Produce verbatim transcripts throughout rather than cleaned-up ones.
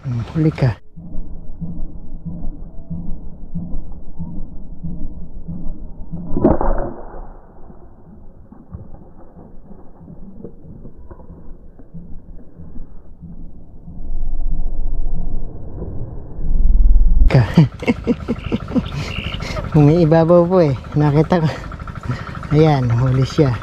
Hmm, huli ka. Ka. Umiibabaw po eh. Nakita ko. Ayan, huli siya.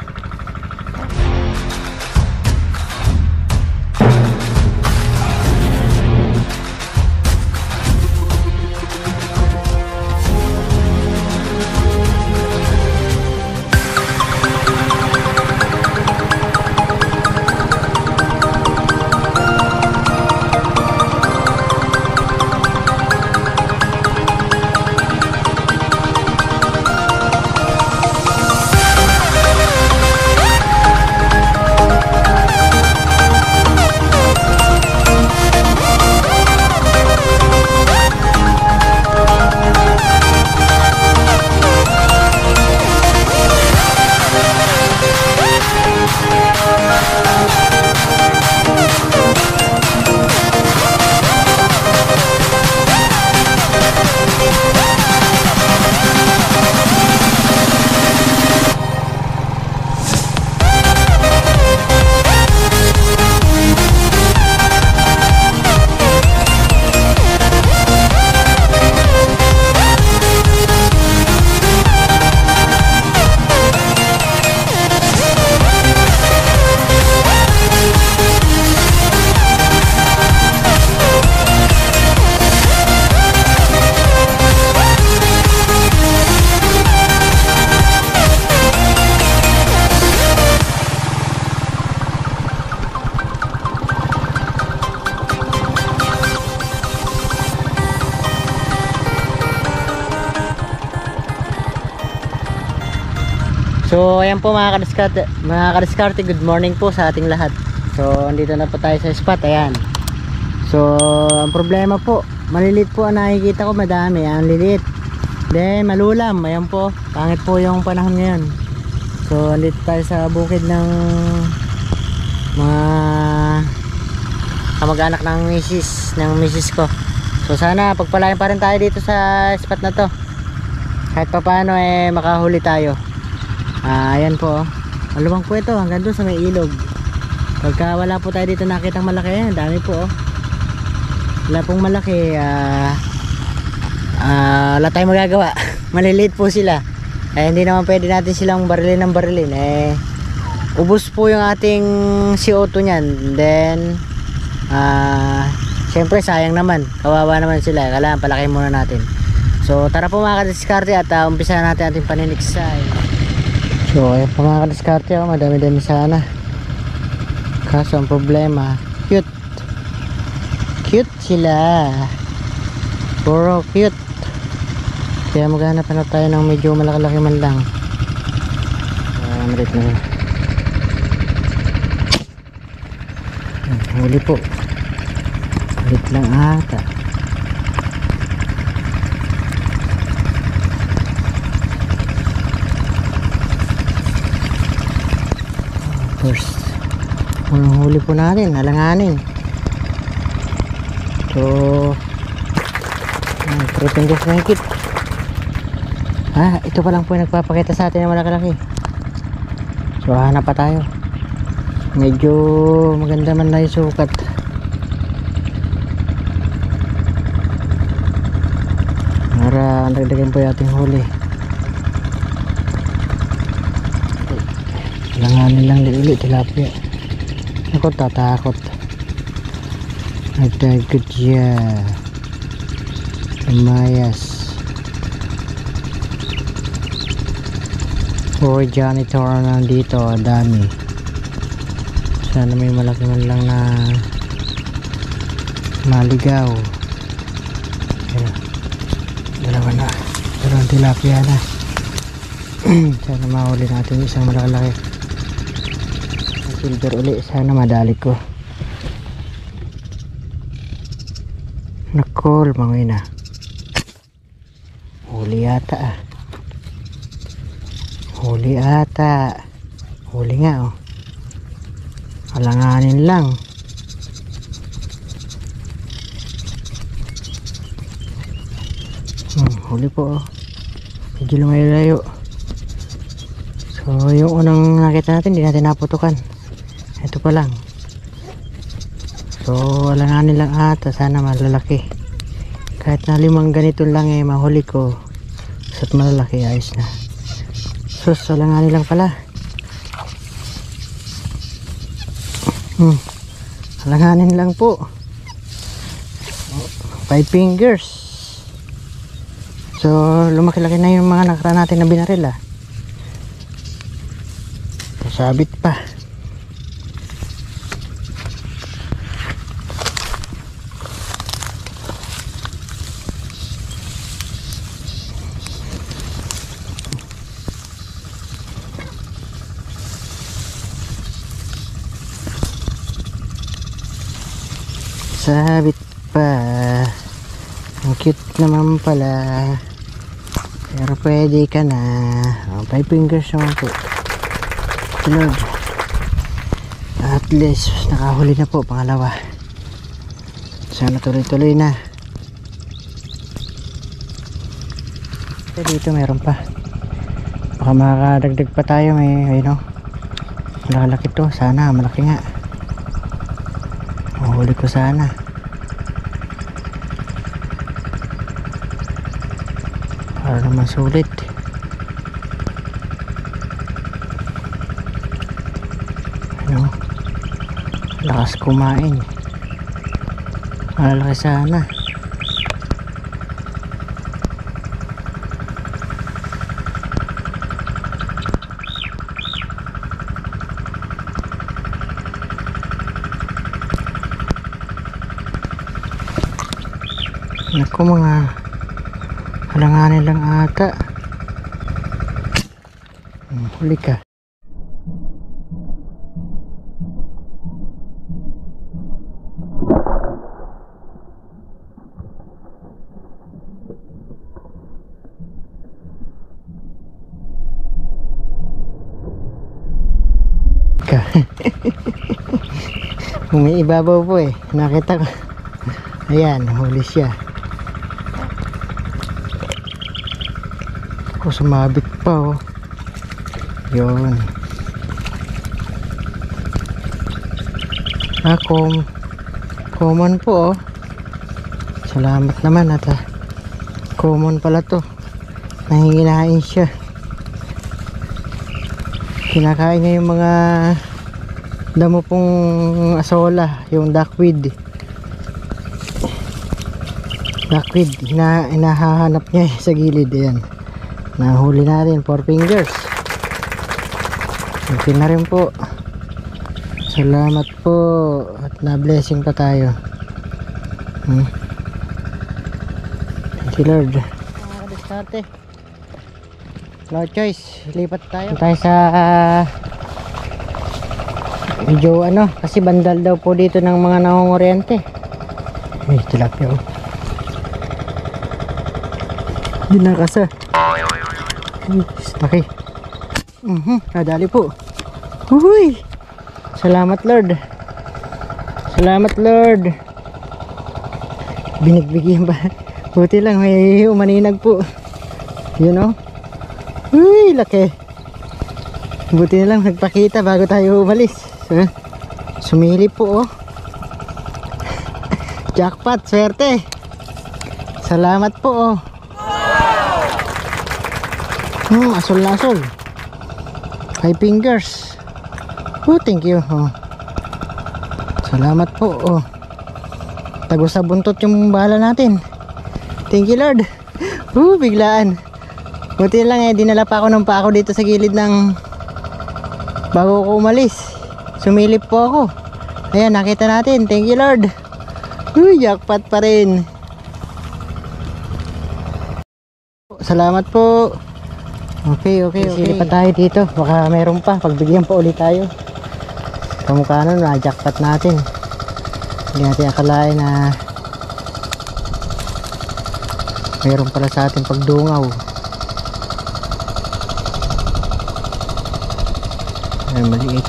So ayan po mga kadiskarte, mga kadiskarte, good morning po sa ating lahat. So andito na po tayo sa spot, ayan. So ang problema po, malilit po ang nakikita ko, madami, ang lilit. Then malulam, ayan po, pangit po yung panahon ngayon. So andito tayo sa bukid ng mga kamag-anak ng misis, ng misis ko. So sana pagpalain pa rin tayo dito sa spot na to. Kahit pa paano eh makahuli tayo. Ah, ayan po, oh. Maluwang po ito hanggang doon sa may ilog. Pagka wala po tayo dito nakitang malaki, ayan, dami po, oh. Wala pong malaki, ah, ah, wala tayong magagawa. Maliliit po sila. Eh, hindi naman pwede natin silang barilin ng barilin. Eh, ubos po yung ating C O two nyan. Then, ah, syempre sayang naman. Kawawa naman sila. Kailangan palakihin muna natin. So, tara po mga kadiskarte at uh, umpisa natin ating paniniksay. So ayan pa mga kadiskarte, oh, madami-dami sana. Kaso ang problema, cute. Cute sila. Puro cute. Kaya maghanap na tayo ng medyo malaki-laki man lang. Ah, malit na. Huli po. Malit lang ata. First, unang huli po natin, alanganin. So, three fingers na higit. Ah, ito pa lang po yung nagpapakita sa atin na malaki-laki. So, hanap pa tayo. Medyo maganda man na yung sukat. Para andagdagan po yung ating huli. Langanin lang ulit, tilapia. Ako tatakot. Nagtagod siya. Amayas. Puro janitor na nandito, dami. Sana may malaki man lang na maligaw. Ayan. Dalawa na. Dalawang tilapia na. Sana mahuli natin isang malaki-laki. Silver uli, sana madali ko. Nakol mga ina. Huli ata ah. Huli ata. Huli nga oh. Alanganin lang. huli po oh. Medyo lumayo-layo. So yung unang nakita natin hindi natin naputukan. Ito pa lang. So alanganin lang ata, sana malalaki. Kahit na limang ganito lang eh mahuli ko. Basta't malalaki, ayos na. Sus, alanganin lang pala. Hmm. Alanganin lang po. Five fingers. So lumaki-laki na yung mga nakaraan natin na binaril ah. Sabit pa. Sabit pa. Ang cute naman pala. Pero pwede ka na. Oh, five fingers naman po. Lord. At least nakahuli na po pangalawa. Sana tuloy-tuloy na. Dito meron pa. Baka makakadagdag pa tayo. May ayun o. Malaki to. Sana malaki nga. Mahuli ko sana. Para naman sulit. Ano? Lakas kumain. Malalaki sana. Naku, mga halanganin lang ata. Hmm, huli ka. Ka. Umiibabaw po eh. Nakita ko. Ayan, huli siya. Ako, sumabit pa oh. Yun. Ah, com common po oh. Salamat naman at ah, common pala to. Nahihinain siya. Kinakain niya yung mga damo pong asola, yung duckweed. Duckweed, hina, hinahanap niya sa gilid. Ayan. Nahuli na rin, four fingers. Okay na rin po. Salamat po. At na-blessing pa tayo. Hmm. Thank you Lord. Nakakadiskarte. No choice. Lipat tayo. Tayo sa uh, medyo ano. Kasi bandal daw po dito ng mga nangunguryente. Ay, tilapia oh. Dinakasa. Okay. Mhm, nadali po. Uy! Salamat Lord. Salamat Lord. Binigbigyan ba? Buti lang may umaninag po. You know? Uy, laki. Buti na lang nagpakita bago tayo umalis. Huh? Sumilip po oh. Jackpot, swerte. Salamat po oh. Hmm, asol na asol. Five fingers. Oh, thank you. Oh. Salamat po. Oh. Tagos sa buntot yung bala natin. Thank you Lord. Oh, biglaan. Buti lang eh, dinala pa ako ng pako dito sa gilid ng bago ko umalis. Sumilip po ako. Ayan, nakita natin. Thank you Lord. Oh, jackpot pa rin. Salamat po. Okay, okay, okay. Sili pa tayo dito. Baka meron pa. Pagbigyan pa ulit tayo. Kamukha nun, na-jackpot natin. Hindi natin akalain na meron pala sa ating pagdungaw. Ay, maliit.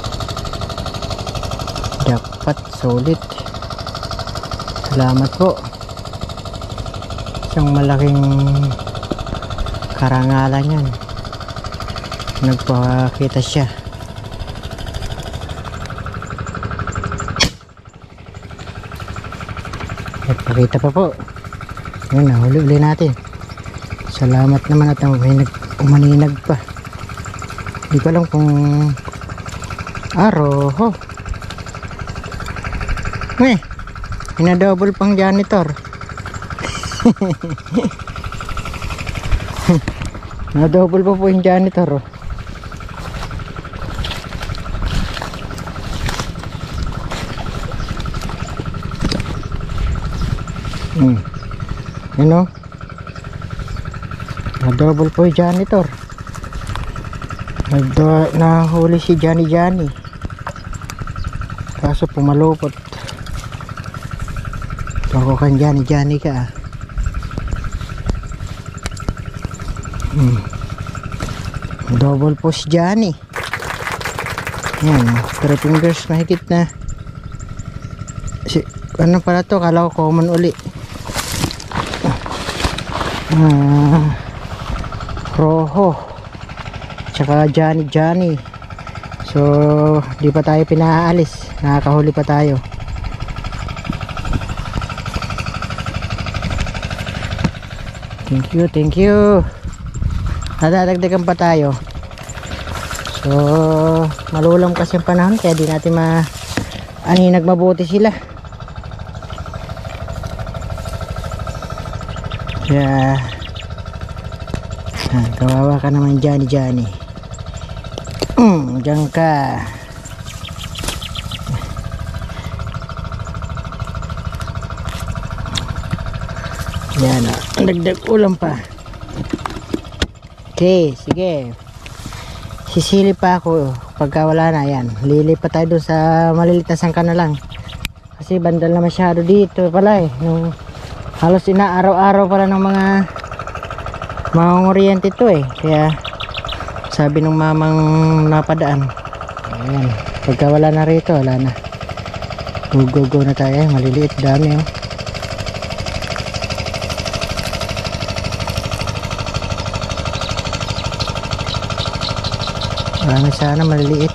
Jackpot, solid. Salamat po. Isang malaking karangalan yan. Nagpakita siya. Nagpakita pa po. Yun, nahuli uli natin. Salamat naman at umaninag, umaninag pa. Hindi ko alam kung aroho. Meh, ina-double pang janitor. Na-double pa po yung janitor. Oh. Hmm. Yun o. Na-double po yung janitor. Nagdo nahuli si Johnny Johnny. Kaso pumalupot. Ako kan Johnny Johnny ka ah. Hmm. Double po si Johnny. Yan, three fingers mahigit na. Si, ano pala to? Kala ko common uli. Ah, roho. Tsaka Johnny Johnny. So, di pa tayo pinaalis. Nakakahuli pa tayo. Thank you, thank you. Nadadagdagan pa tayo. So, malulam kasi ang panahon kaya di natin ma aninag mabuti sila. Kaya ah, kawawa ka naman Johnny Johnny. Mm, diyan ka. Yan o, oh. Dagdag ulam pa. Okay, sige. Sisili pa ako pagka wala na yan. Lilipat tayo doon sa malilit na sangka na lang. Kasi bandal na masyado dito pala eh. Nung halos inaaraw-araw pala ng mga mga oriente ito eh. Kaya sabi nung mamang napadaan, ayan, pagka wala na rito, wala na. Go go go na tayo. Maliliit, dami oh. Marami sana maliliit.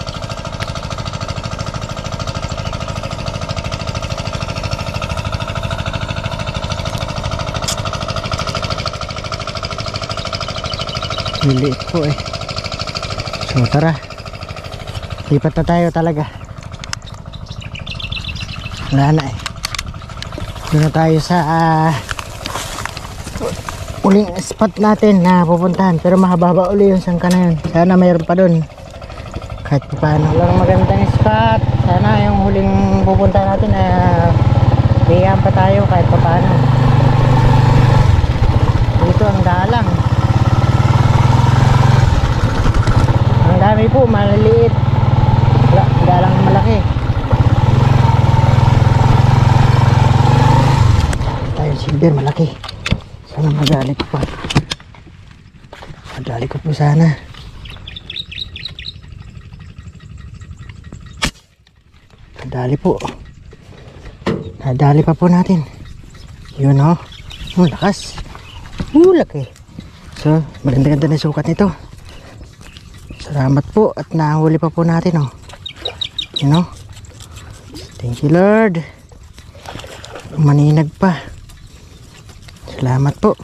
Liliit po eh. So tara, lipat na tayo talaga. Wala na eh. Doon na tayo sa uh, uling spot natin na pupuntahan. Pero mahaba uli yung sangka na yun. Sana mayroon pa doon kahit pa paano. Walang magandang spot. Sana yung huling pupuntahan natin na uh, biyahan pa tayo kahit pa paano. Dito ang dalang. Ang dami po, maliliit. Wala, dalang malaki. Tayo silver, malaki. Sana madali ko pa. Madali ko po sana. Madali po. Nadali pa po natin. Yun o. Oh. Oh, lakas. Oh, laki. So, maganda-ganda na sukat nito. Salamat po at nahuli pa po natin oh. You know? Thank you Lord. Maninag pa. Salamat po.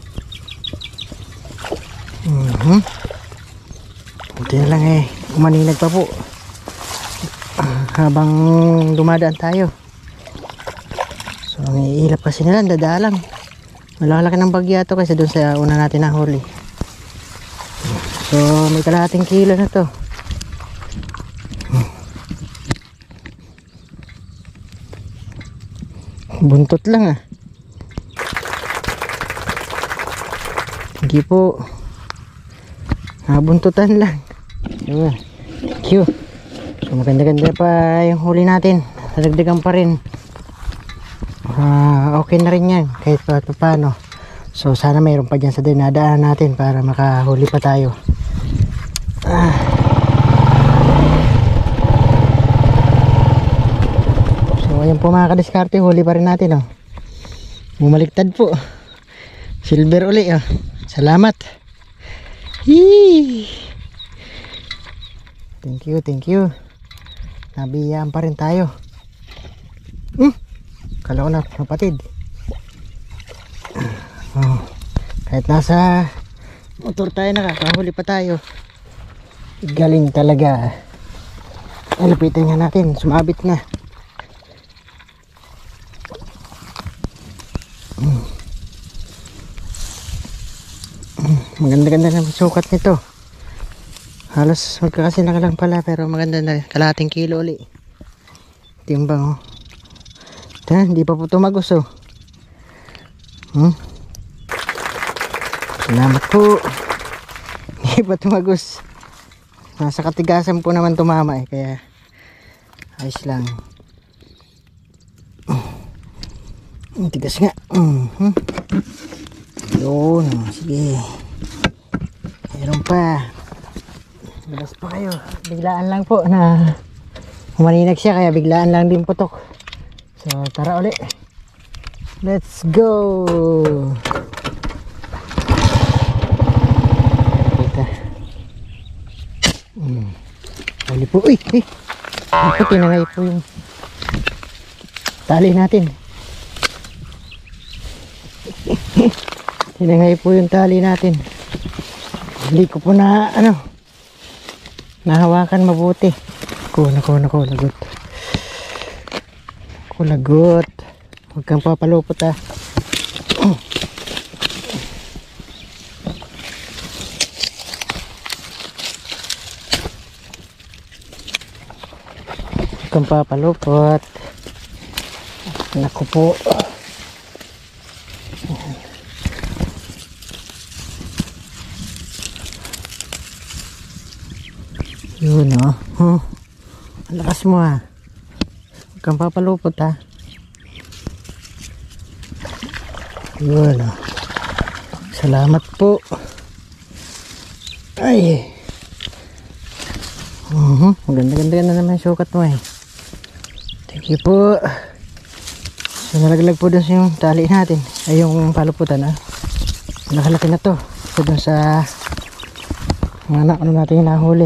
Mhm. Buti na lang eh. Maninag pa po. Ah, habang dumadaan tayo. So ang iilap kasi nila dadalang. Malaki ng bagya to kasi doon sa una natin nahuli. So may kalahating kilo na to. Buntot lang ah. Hindi po. Nabuntutan lang. Diba? Q. So maganda-ganda pa yung huli natin. Nadagdagan pa rin. Uh, okay na rin yan. Kahit pa paano. So sana mayroon pa dyan sa dinadaan natin para makahuli pa tayo. Ah. So ayan po mga kadiskarte, huli pa rin natin oh. Bumaliktad po. Silver uli oh. Salamat. Hii. Thank you, thank you. Nabiyaan pa rin tayo. Hmm. Kala ko na kapatid. Oh. Kahit nasa motor tayo, nakakahuli pa tayo. Galing talaga. Lapitan nga natin, sumabit na. Hmm. Hmm. Maganda-ganda na sukat nito. Halos magkakasina lang pala, pero maganda na. Kalahating kilo uli. Timbang oh. Ito, hindi pa po tumagos oh. Hmm? Salamat po. Hindi pa tumagos. Nasa katigasan po naman tumama eh, kaya ayos lang. Ang tigas nga. Mm-hmm. Yun, sige. Mayroon pa. Labas pa kayo. Biglaan lang po na humaninag siya, kaya biglaan lang din putok. So tara uli. Let's go. Kita. Hmm. Uli po. Uy, eh. Ito, tinangay po yung tali natin. Tinangay po yung tali natin. Hindi ko po na ano nahawakan mabuti. Ko, nako, nako, lagot. Ko, lagot. Huwag kang papalupot ah. Huwag kang papalupot. Naku po. Yun oh. Huh. Ang lakas mo ah. Huwag kang papalupot ah. Yun oh. Salamat po. Ay. Uh-huh. Maganda-ganda na naman yung sukat mo eh. Thank you po. So nalaglag po dun yung tali natin. Ay yung paluputan ah. Nakalaki na to. So dun sa mga anak ano natin yung nahuli.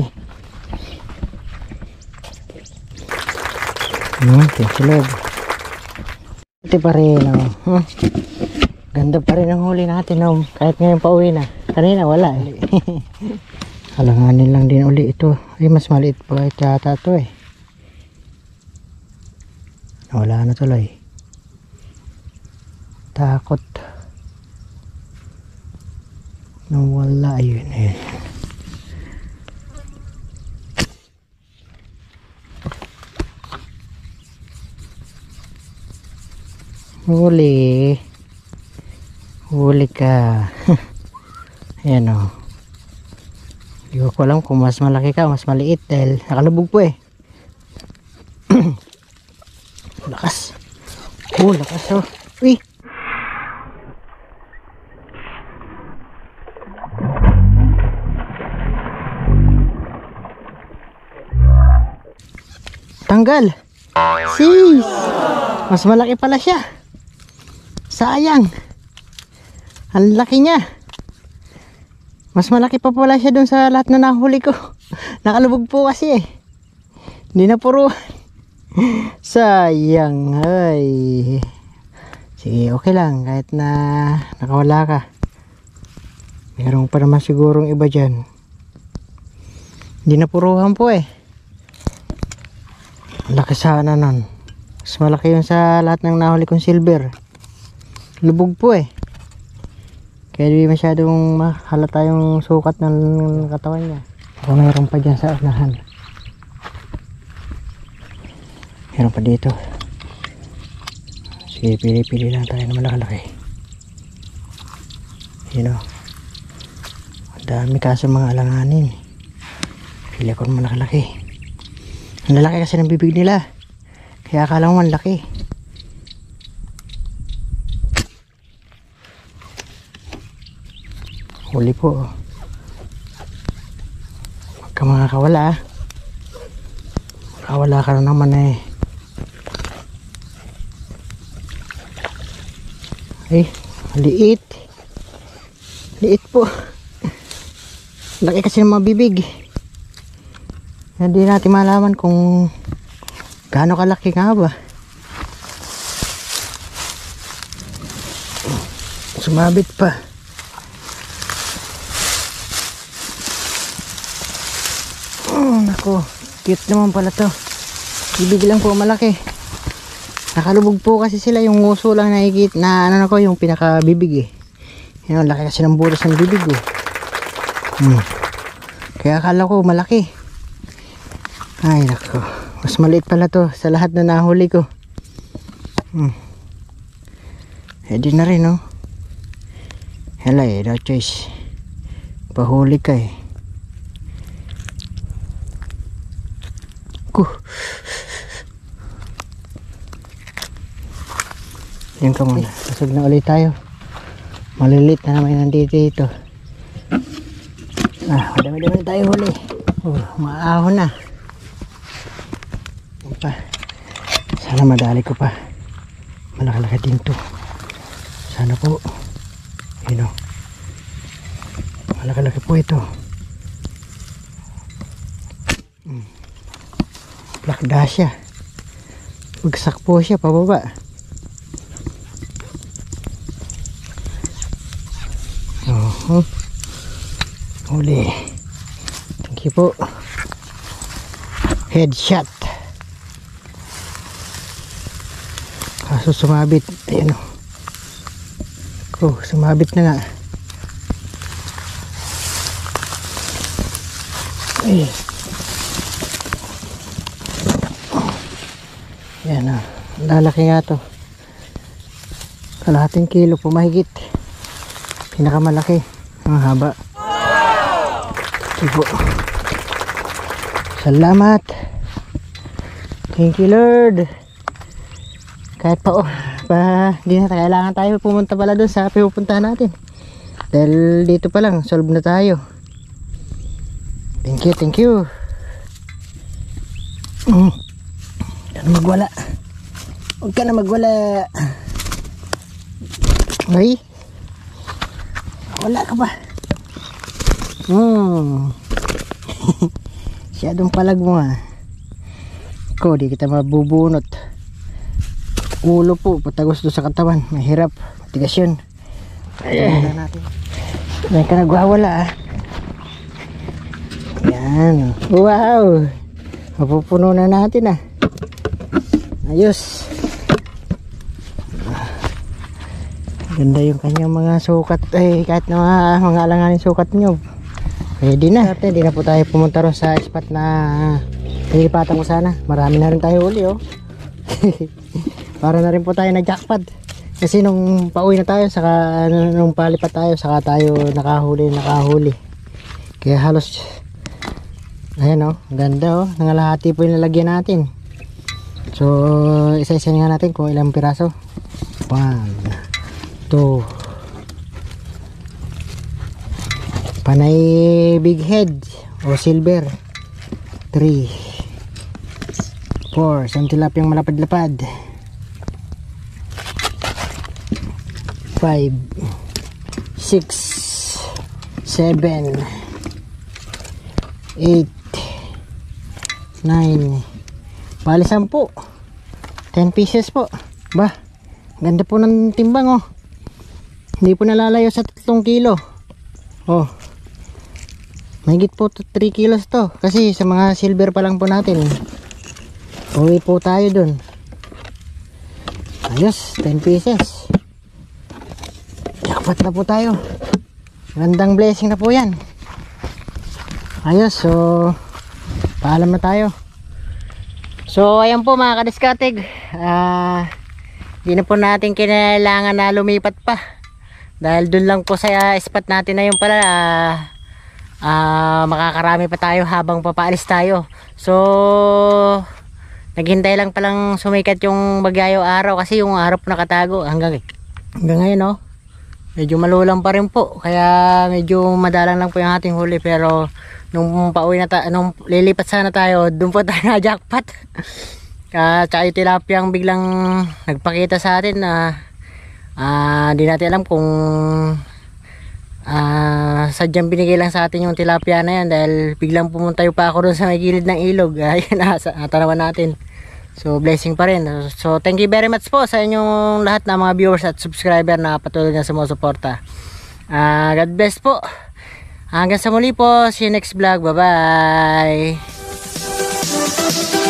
Hmm, tinsilog. Ito pa rin oh. Hmm. Ganda pa rin ang huli natin oh. Kahit ngayon pa uwi na. Kanina wala eh. Halanganin lang din uli ito. Ay mas maliit pa yata ito eh. Wala na tuloy. Takot. Nawala. Ayun ayun. Huli. Huli ka. Ayan o. Hindi ko alam kung mas malaki ka, mas maliit dahil nakalubog po eh. Lakas. Oh, lakas o. Uy. Tanggal. Sis. Mas malaki pala siya. Sayang. Ang laki niya. Mas malaki pa pala siya dun sa lahat na nahuli ko. Nakalubog po kasi eh. Hindi na puro. Sayang. Ay. Sige, okay lang. Kahit na nakawala ka. Meron pa naman sigurong iba dyan. Hindi na puruhan po eh. Laki sana nun. Mas malaki yun sa lahat ng nahuli kong silver. Lubog po eh. Kaya di masyadong mahalata yung sukat ng katawan niya. Pero mayroon pa dyan sa unahan. Mayroon pa dito. Sige, pili-pili lang tayo na malakalaki. Yun o. Ang dami kaso mga alanganin. Pili ako ng malakalaki. Ang lalaki kasi ng bibig nila. Kaya akala mo ang laki. Huli po. Huwag ka makakawala. Makawala ka na naman eh. Ay, maliit. Liit po. Laki kasi ng mga bibig. Hindi natin malaman kung gaano kalaki nga ba. Sumabit pa. Oh, nako. Cute naman pala to. Bibig lang po malaki. Nakalubog po kasi sila, yung nguso lang nakikita na ano na ko, yung pinakabibig eh. Yan, laki kasi ng bulas ng bibig eh. Hmm. Kaya akala ko malaki. Ay nako, mas maliit pala to sa lahat na nahuli ko. Hmm. Pwede na rin no. Hala eh, no choice. Pahuli ka eh. Kuh. Yan ka muna. Pasog na ulit tayo. Malilit na naman nandito ito. Ah, madami-dami na tayo huli. Oh, maahon na. Yan pa. Sana madali ko pa. Malaki-laki din to. Sana po. Yun o. Malaki-laki po ito. Hmm. Black Dacia. Bagsak po siya pababa. Oh, huli. Thank you po. Headshot. Kaso sumabit. Ayan o. Oh, sumabit na nga. Ay. Ayan o. Lalaki nga to. Kalahating kilo po mahigit. Pinakamalaki. Ang haba. Ibo. Salamat. Thank you Lord. Kahit pa oh, pa di na kailangan tayo pumunta pala doon sa pupuntahan natin. Dahil dito pa lang solve na tayo. Thank you, thank you. Mm. Huwag ka na magwala. Huwag ka na magwala. Ay. Wala ka ba? Hmm. Siyadong palag mo ha. Ko, di kita mabubunot. Ulo po, patagos doon sa katawan. Mahirap. Matigas yun. Ayan natin. Ayan ka nagwawala ah. Ayan. Wow. Mapupuno na natin ah. Ayos. Ganda yung kanyang mga sukat. Ay, kahit na mga, mga alanganin sukat nyo. Pwede na. Hindi na po tayo pumunta ron sa spot na nilipatan ko sana. Marami na rin tayo uli oh. Para na rin po tayo nag-jackpot. Kasi nung pauwi na tayo, saka nung palipat tayo, saka tayo nakahuli, nakahuli. Kaya halos, ayan oh, ganda oh. Nangalahati po yung lalagyan natin. So, isa-isa nga natin kung ilang piraso. One. Two. Panay big head o silver. Three. Four. Isang tilapiyang malapad-lapad. Five. Six. Seven. Eight. Nine. Bali sampu. Ten pieces po. Bah, ganda po ng timbang oh. Hindi po nalalayo sa tatlong kilo. Oh. Mahigit po three kilos to. Kasi sa mga silver pa lang po natin. Uwi po tayo dun. Ayos, ten pieces. Jackpot na po tayo. Gandang blessing na po yan. Ayos, so paalam na tayo. So ayan po mga kadiskatig. Ah, hindi na po natin kinailangan na lumipat pa. Dahil dun lang po sa spot natin na yung pala uh, uh, makakarami pa tayo habang papaalis tayo. So naghintay lang palang sumikat yung bagyayo araw kasi yung araw po nakatago hanggang, hanggang ngayon no. Medyo malulang pa rin po. Kaya medyo madalang lang po yung ating huli. Pero nung pauwi na tayo, nung lilipat sana tayo, dun po tayo na jackpot. Kaya tsaka yung tilapiyang biglang nagpakita sa atin na Uh, di natin alam kung Ah, sadyang binigay lang sa atin yung tilapia na yan dahil biglang pumunta yung pa ako doon sa may gilid ng ilog. Ayun na, sa tanawan natin. So blessing pa rin. So thank you very much po sa inyong lahat na mga viewers at subscriber na patuloy na sumusuporta. Ah, God bless po. Hanggang sa muli po. See you next vlog. Bye bye.